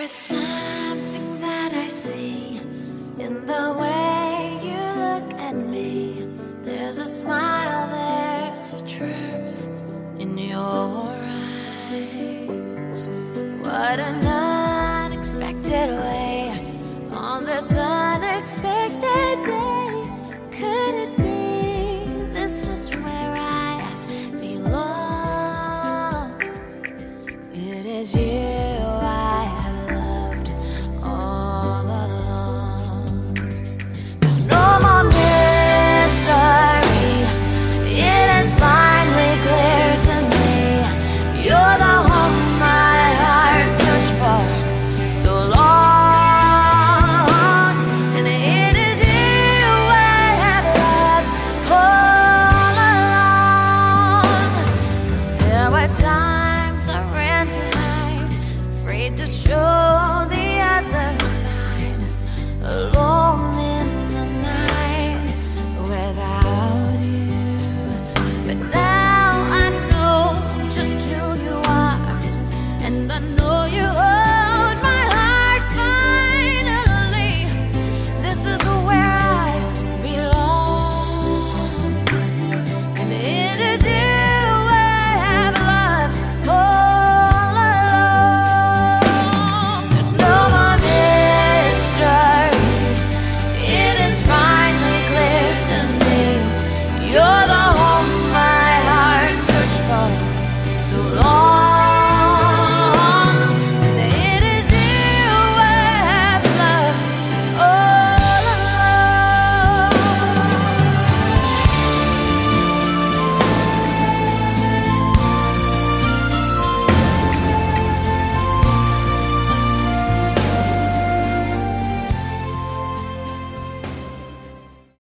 is something that I see in the way you look at me. There's a smile, there's a truth in your eyes. What an unexpected way on this